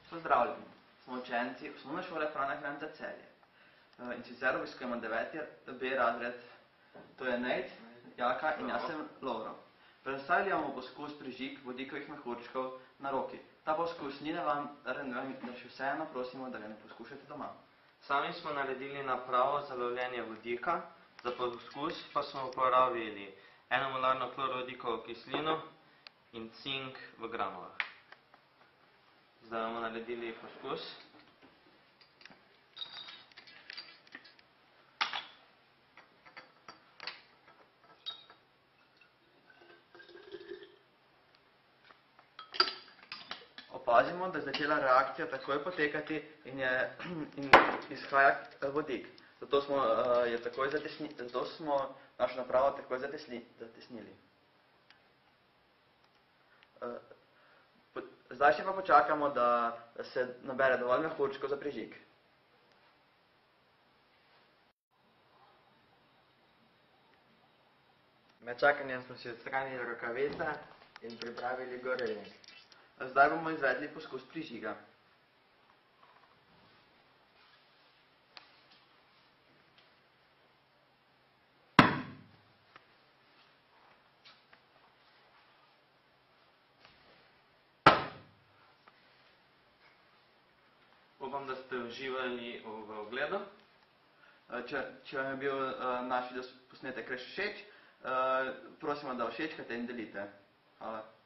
Pozdravljeni, smo učenci osnovne šole Frana Krajnca Celje. In sicer obiskujemo 9B razred, to je Nejc, Jaka in jaz sem Lovro. Predstavili bomo poskus prižig vodikovih mehurčkov na roki. Ta poskus ni nevaren, da še vseeno prosimo, da ga ne poskušate doma. Sami smo naredili napravo za lovljenje vodika, za poskus pa smo uporabili 1 molarno klorovodikovo kislino in cink v granulah. Zdaj bomo naredili poskus. Opazimo, da je začela reakcija takoj potekati in izhaja vodik. Zato smo našo napravo takoj zatesnili. Zdaj še pa počakamo, da se nabere dovolj mehurčkov za prižig. Med čakanjem smo si odstranili rokavice in pripravili gorelnik. Zdaj bomo izvedli poskus prižiga. Upam, da ste uživali v ogledu. Če vam je bil naš posnetek res všeč, prosimo, da všečkate in delite. Hvala.